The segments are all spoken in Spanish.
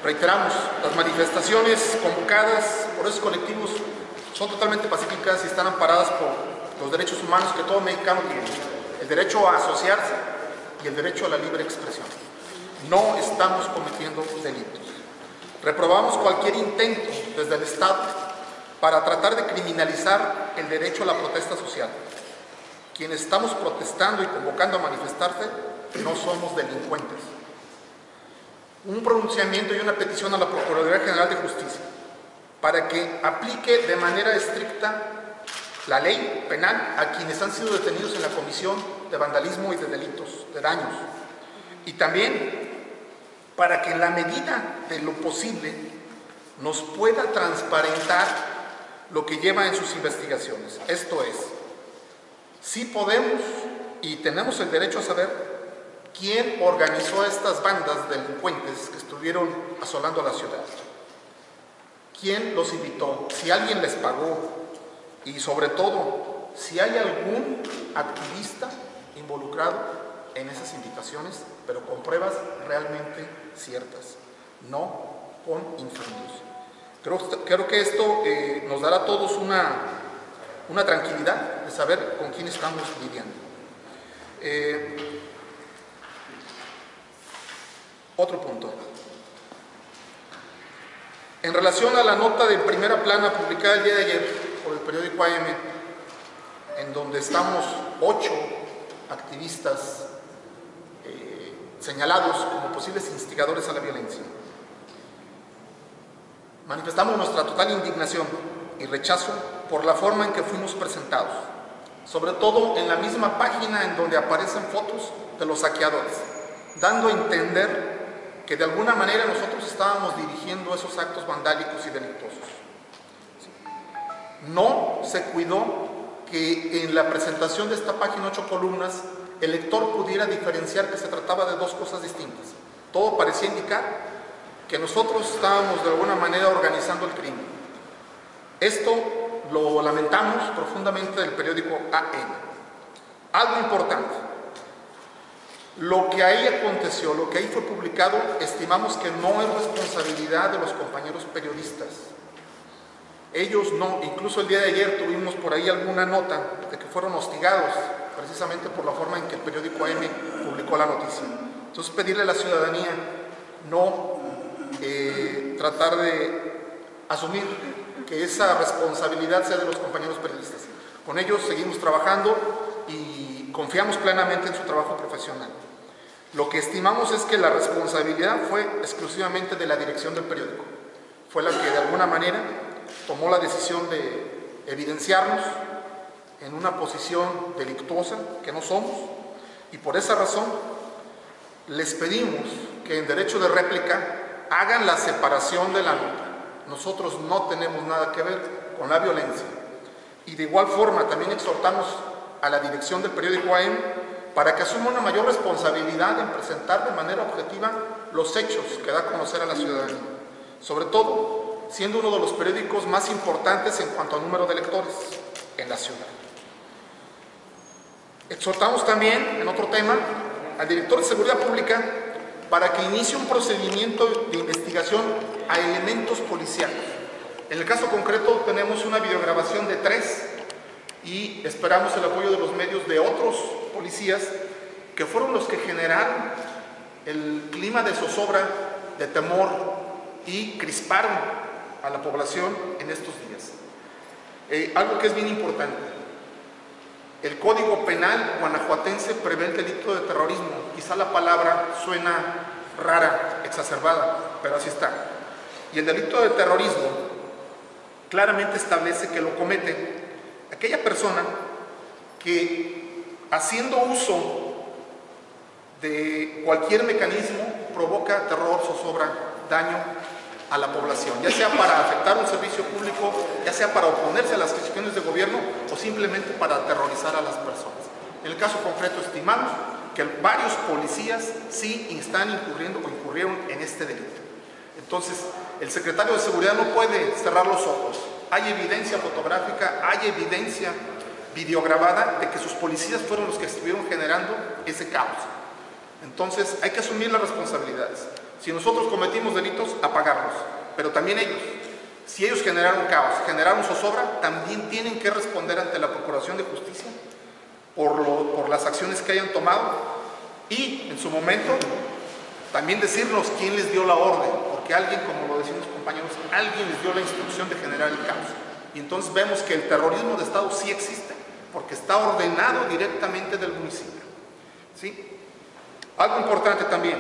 Reiteramos, las manifestaciones convocadas por esos colectivos son totalmente pacíficas y están amparadas por los derechos humanos que todo mexicano tiene: el derecho a asociarse y el derecho a la libre expresión. No estamos cometiendo delitos. Reprobamos cualquier intento desde el Estado para tratar de criminalizar el derecho a la protesta social. Quienes estamos protestando y convocando a manifestarse no somos delincuentes. Un pronunciamiento y una petición a la Procuraduría General de Justicia para que aplique de manera estricta la ley penal a quienes han sido detenidos en la comisión de vandalismo y de delitos de daños, y también para que en la medida de lo posible nos pueda transparentar lo que lleva en sus investigaciones. Esto es, sí podemos y tenemos el derecho a saber quién organizó a estas bandas delincuentes que estuvieron asolando a la ciudad, quién los invitó, si alguien les pagó y, sobre todo, si hay algún activista involucrado en esas invitaciones, pero con pruebas realmente ciertas, no con infamios. Creo que esto nos dará a todos una tranquilidad de saber con quién estamos lidiando. Otro punto. En relación a la nota de primera plana publicada el día de ayer por el periódico AM, en donde estamos 8 activistas señalados como posibles instigadores a la violencia, manifestamos nuestra total indignación y rechazo por la forma en que fuimos presentados, sobre todo en la misma página en donde aparecen fotos de los saqueadores, dando a entender que de alguna manera nosotros estábamos dirigiendo esos actos vandálicos y delictuosos. No se cuidó que en la presentación de esta página 8 columnas el lector pudiera diferenciar que se trataba de dos cosas distintas. Todo parecía indicar que nosotros estábamos de alguna manera organizando el crimen. Esto lo lamentamos profundamente del periódico AM. Algo importante: lo que ahí aconteció, lo que ahí fue publicado, estimamos que no es responsabilidad de los compañeros periodistas. Ellos no. Incluso el día de ayer tuvimos por ahí alguna nota de que fueron hostigados precisamente por la forma en que el periódico AM publicó la noticia. Entonces, pedirle a la ciudadanía no tratar de asumir que esa responsabilidad sea de los compañeros periodistas. Con ellos seguimos trabajando y confiamos plenamente en su trabajo profesional. Lo que estimamos es que la responsabilidad fue exclusivamente de la dirección del periódico. Fue la que de alguna manera tomó la decisión de evidenciarnos en una posición delictuosa que no somos, y por esa razón les pedimos que en derecho de réplica hagan la separación de la nota. Nosotros no tenemos nada que ver con la violencia, y de igual forma también exhortamos a la dirección del periódico AM para que asuma una mayor responsabilidad en presentar de manera objetiva los hechos que da a conocer a la ciudadanía, sobre todo siendo uno de los periódicos más importantes en cuanto a número de lectores en la ciudad. Exhortamos también, en otro tema, al director de Seguridad Pública para que inicie un procedimiento de investigación a elementos policiales. En el caso concreto tenemos una videograbación de 3 y esperamos el apoyo de los medios de otros policías que fueron los que generaron el clima de zozobra, de temor, y crisparon a la población en estos días. Algo que es bien importante: el Código Penal guanajuatense prevé el delito de terrorismo. Quizá la palabra suena rara, exacerbada, pero así está. Y el delito de terrorismo claramente establece que lo comete aquella persona que, haciendo uso de cualquier mecanismo, provoca terror, zozobra, daño a la población, ya sea para afectar un servicio público, ya sea para oponerse a las decisiones de gobierno o simplemente para aterrorizar a las personas. En el caso concreto estimamos que varios policías sí están incurriendo o incurrieron en este delito. Entonces, el secretario de Seguridad no puede cerrar los ojos. Hay evidencia fotográfica, hay evidencia videograbada de que sus policías fueron los que estuvieron generando ese caos. Entonces, hay que asumir las responsabilidades. Si nosotros cometimos delitos, a pagarlos, pero también ellos. Si ellos generaron caos, generaron zozobra, también tienen que responder ante la Procuración de Justicia por las acciones que hayan tomado y, en su momento, también decirnos quién les dio la orden, porque alguien, como lo decían los compañeros, alguien les dio la instrucción de generar el caos. Y entonces vemos que el terrorismo de Estado sí existe, porque está ordenado directamente del municipio. ¿Sí? Algo importante también,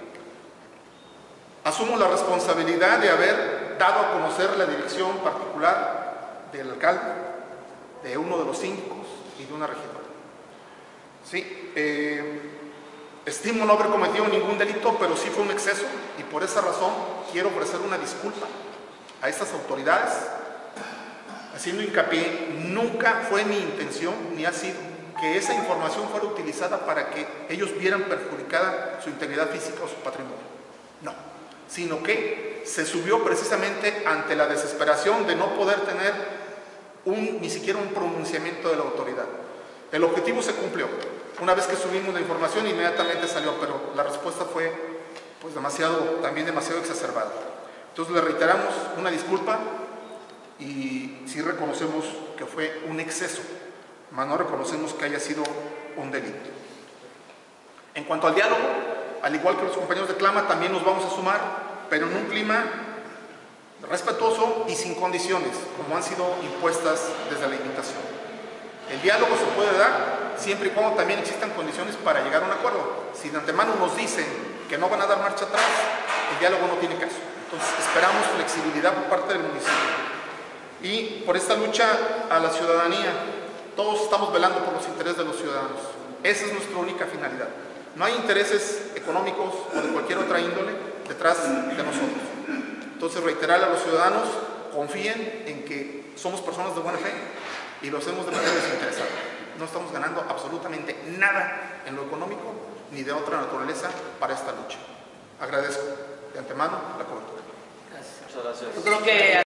asumo la responsabilidad de haber dado a conocer la dirección particular del alcalde, de uno de los síndicos y de una regidora. ¿Sí? Estimo no haber cometido ningún delito, pero sí fue un exceso, y por esa razón quiero ofrecer una disculpa a estas autoridades, haciendo hincapié, nunca fue mi intención, ni ha sido, que esa información fuera utilizada para que ellos vieran perjudicada su integridad física o su patrimonio. No, sino que se subió precisamente ante la desesperación de no poder tener ni siquiera un pronunciamiento de la autoridad. El objetivo se cumplió. Una vez que subimos la información, inmediatamente salió, pero la respuesta fue pues también demasiado exacerbada. Entonces le reiteramos una disculpa y sí reconocemos que fue un exceso, mas no reconocemos que haya sido un delito. En cuanto al diálogo, al igual que los compañeros de Clama, también nos vamos a sumar, pero en un clima respetuoso y sin condiciones, como han sido impuestas desde la invitación. El diálogo se puede dar siempre y cuando también existan condiciones para llegar a un acuerdo. Si de antemano nos dicen que no van a dar marcha atrás, el diálogo no tiene caso. Entonces esperamos flexibilidad por parte del municipio. Y por esta lucha a la ciudadanía, todos estamos velando por los intereses de los ciudadanos. Esa es nuestra única finalidad. No hay intereses económicos o de cualquier otra índole detrás de nosotros. Entonces reiterarle a los ciudadanos, confíen en que somos personas de buena fe y lo hacemos de manera desinteresada. No estamos ganando absolutamente nada en lo económico ni de otra naturaleza para esta lucha. Agradezco de antemano la cobertura. Gracias. Muchas gracias. Yo creo que